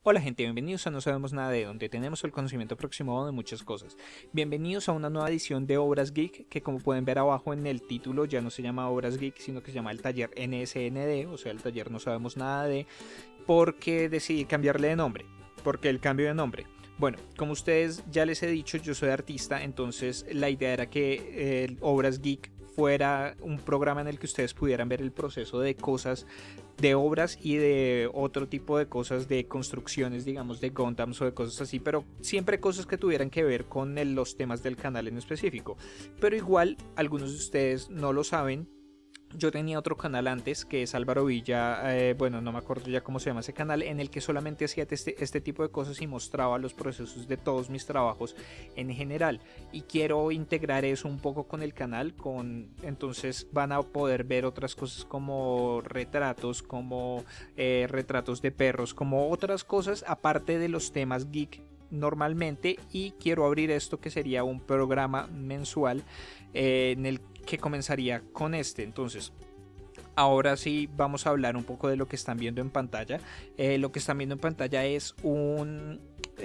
Hola gente, bienvenidos a No Sabemos Nada de, donde tenemos el conocimiento aproximado de muchas cosas. Bienvenidos a una nueva edición de Obras Geek, que como pueden ver abajo en el título ya no se llama Obras Geek, sino que se llama el taller NSND, o sea el taller No Sabemos Nada de, porque decidí cambiarle de nombre. ¿Por qué el cambio de nombre? Bueno, como ustedes ya les he dicho, yo soy artista, entonces la idea era que Obras Geek fuera un programa en el que ustedes pudieran ver el proceso de cosas, de obras y de otro tipo de cosas, de construcciones, digamos, de Gundams o de cosas así, pero siempre cosas que tuvieran que ver con los temas del canal en específico. Pero igual, algunos de ustedes no lo saben. Yo tenía otro canal antes que es Álvaro Villa, bueno, no me acuerdo ya cómo se llama ese canal, en el que solamente hacía este tipo de cosas y mostraba los procesos de todos mis trabajos en general. Y quiero integrar eso un poco con el canal, entonces van a poder ver otras cosas como retratos, como retratos de perros, como otras cosas aparte de los temas geek normalmente. Y quiero abrir esto que sería un programa mensual en el que comenzaría con este. Entonces ahora sí vamos a hablar un poco de lo que están viendo en pantalla. Lo que están viendo en pantalla es un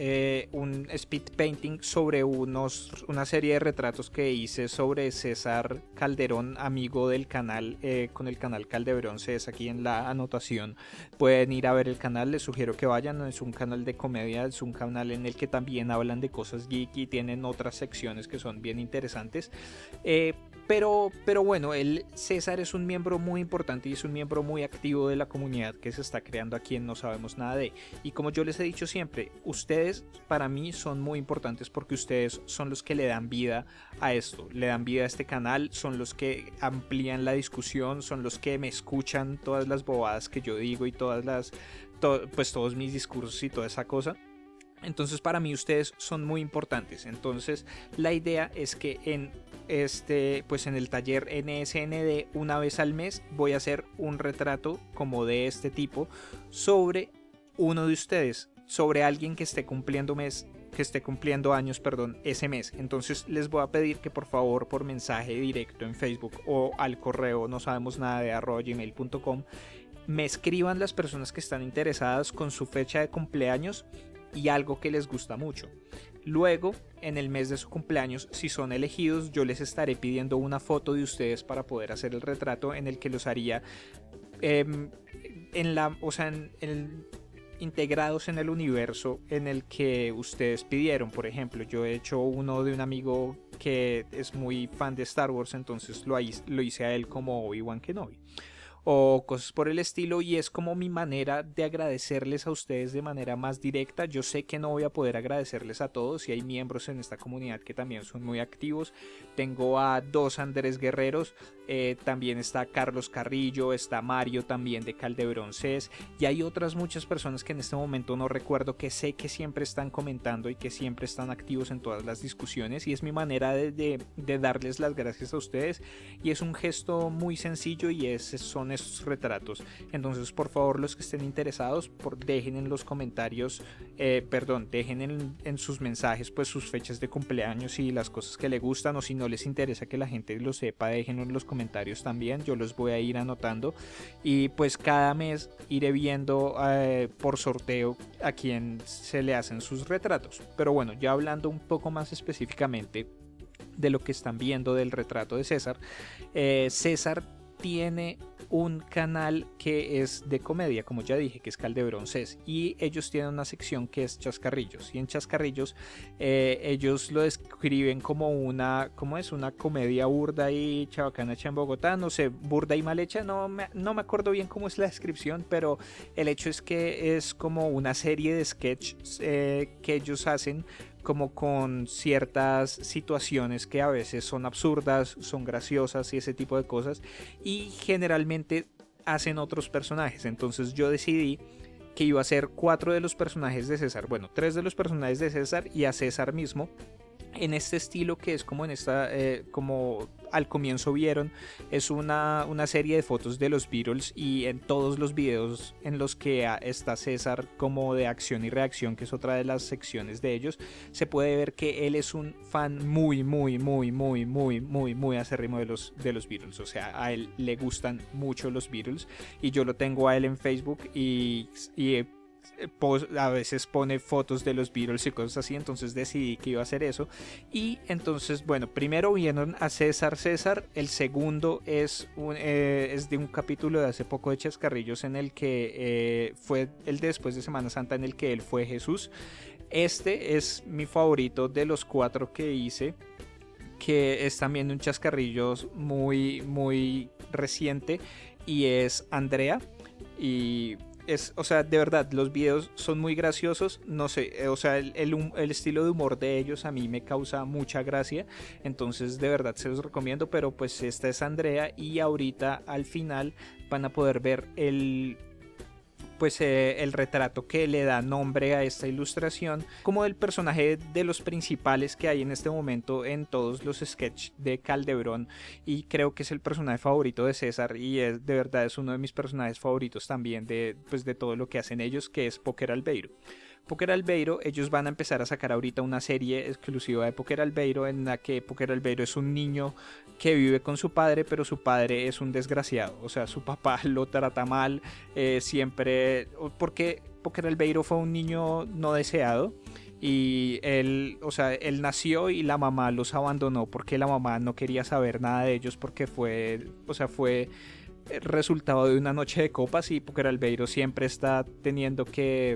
speed painting sobre una serie de retratos que hice sobre César Calderón, amigo del canal, con el canal Calderón CS aquí en la anotación. Pueden ir a ver el canal, les sugiero que vayan. Es un canal de comedia, es un canal en el que también hablan de cosas geek y tienen otras secciones que son bien interesantes. Pero bueno, César es un miembro muy importante y es un miembro muy activo de la comunidad que se está creando aquí en No Sabemos Nada de. Y como yo les he dicho siempre, ustedes para mí son muy importantes porque ustedes son los que le dan vida a esto, le dan vida a este canal, son los que amplían la discusión, son los que me escuchan todas las bobadas que yo digo y pues todos mis discursos y toda esa cosa. Entonces para mí ustedes son muy importantes. Entonces la idea es que pues en el taller NSND una vez al mes voy a hacer un retrato como de este tipo sobre uno de ustedes, sobre alguien que esté cumpliendo años, perdón, ese mes. Entonces les voy a pedir que por favor por mensaje directo en Facebook o al correo no sabemos nada de @gmail.com me escriban las personas que están interesadas con su fecha de cumpleaños y algo que les gusta mucho. Luego, en el mes de su cumpleaños, si son elegidos, yo les estaré pidiendo una foto de ustedes para poder hacer el retrato en el que los haría integrados en el universo en el que ustedes pidieron. Por ejemplo, yo he hecho uno de un amigo que es muy fan de Star Wars, entonces lo hice a él como Obi-Wan Kenobi o cosas por el estilo, y es como mi manera de agradecerles a ustedes de manera más directa. Yo sé que no voy a poder agradecerles a todos y hay miembros en esta comunidad que también son muy activos. Tengo a dos Andrés Guerreros, también está Carlos Carrillo, está Mario también de Caldebrón CES, y hay otras muchas personas que en este momento no recuerdo, que sé que siempre están comentando y que siempre están activos en todas las discusiones, y es mi manera de darles las gracias a ustedes, y es un gesto muy sencillo y son esos retratos. Entonces por favor, los que estén interesados, dejen en los comentarios, dejen en sus mensajes pues sus fechas de cumpleaños y las cosas que les gustan, o si no les interesa que la gente lo sepa, déjenlo en los comentarios también, yo los voy a ir anotando, y pues cada mes iré viendo por sorteo a quién se le hacen sus retratos. Pero bueno, ya hablando un poco más específicamente de lo que están viendo del retrato de César, César tiene un canal que es de comedia, como ya dije, que es Caldebrón CES, y ellos tienen una sección que es Chascarrillos, y en Chascarrillos ellos lo describen como una comedia burda y chabacana hecha en Bogotá, no sé, burda y mal hecha, no me acuerdo bien cómo es la descripción, pero el hecho es que es como una serie de sketches que ellos hacen como con ciertas situaciones que a veces son absurdas, son graciosas y ese tipo de cosas, y generalmente hacen otros personajes. Entonces yo decidí que iba a ser 4 de los personajes de César, bueno, 3 de los personajes de César y a César mismo, en este estilo que es como en esta, como al comienzo vieron, es una serie de fotos de los Beatles, y en todos los videos en los que está César como de acción y reacción, que es otra de las secciones de ellos, se puede ver que él es un fan muy acérrimo de los Beatles. O sea, a él le gustan mucho los Beatles y yo lo tengo a él en Facebook y a veces pone fotos de los Beatles y cosas así, entonces decidí que iba a hacer eso. Y entonces, bueno, primero vieron a César César, el segundo es de un capítulo de hace poco de Chascarrillos en el que fue el de después de Semana Santa, en el que él fue Jesús. Este es mi favorito de los 4 que hice, que es también un Chascarrillos muy, muy reciente, y es Andrea. Y o sea, de verdad, los videos son muy graciosos, no sé, o sea, el estilo de humor de ellos a mí me causa mucha gracia, entonces de verdad se los recomiendo. Pero pues esta es Andrea, y ahorita al final van a poder ver el retrato que le da nombre a esta ilustración, como el personaje de los principales que hay en este momento en todos los sketches de Calderón, y creo que es el personaje favorito de César, y de verdad es uno de mis personajes favoritos también de todo lo que hacen ellos, que es Poker Albeiro. Poker Albeiro, ellos van a empezar a sacar ahorita una serie exclusiva de Poker Albeiro, en la que Poker Albeiro es un niño que vive con su padre, pero su padre es un desgraciado, o sea, su papá lo trata mal, siempre, porque Poker Albeiro fue un niño no deseado, y él, o sea, él nació y la mamá los abandonó porque la mamá no quería saber nada de ellos, porque fue resultado de una noche de copas, y Poker Albeiro siempre está teniendo que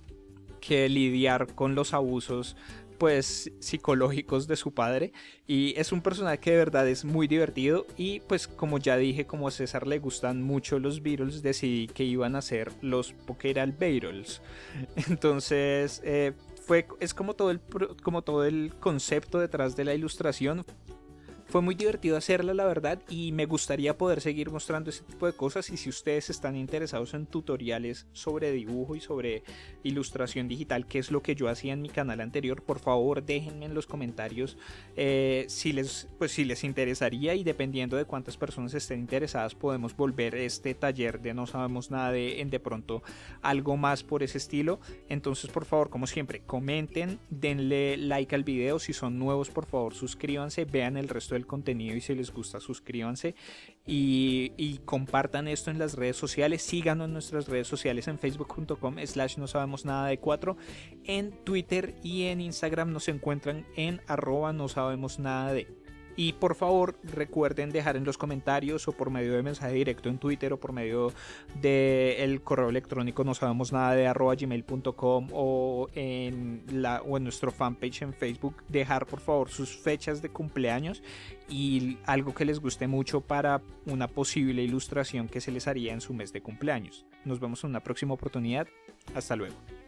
lidiar con los abusos pues psicológicos de su padre, y es un personaje que de verdad es muy divertido. Y pues como ya dije, como a César le gustan mucho los Beatles, decidí que iban a ser los Poker Albeiros. Entonces es como todo el concepto detrás de la ilustración. Fue muy divertido hacerla, la verdad, y me gustaría poder seguir mostrando ese tipo de cosas. Y si ustedes están interesados en tutoriales sobre dibujo y sobre ilustración digital, que es lo que yo hacía en mi canal anterior, por favor déjenme en los comentarios si les interesaría, y dependiendo de cuántas personas estén interesadas podemos volver este taller de No Sabemos Nada en de pronto algo más por ese estilo. Entonces por favor, como siempre, comenten, denle like al video, si son nuevos por favor suscríbanse, vean el resto del contenido y si les gusta suscríbanse, y compartan esto en las redes sociales. Síganos en nuestras redes sociales en facebook.com/no sabemos nada de 4, en Twitter y en Instagram nos encuentran en @no sabemos nada de. Y por favor recuerden dejar en los comentarios, o por medio de mensaje directo en Twitter, o por medio del correo electrónico no sabemos nada de @gmail.com, o en nuestro fanpage en Facebook, dejar por favor sus fechas de cumpleaños y algo que les guste mucho para una posible ilustración que se les haría en su mes de cumpleaños. Nos vemos en una próxima oportunidad. Hasta luego.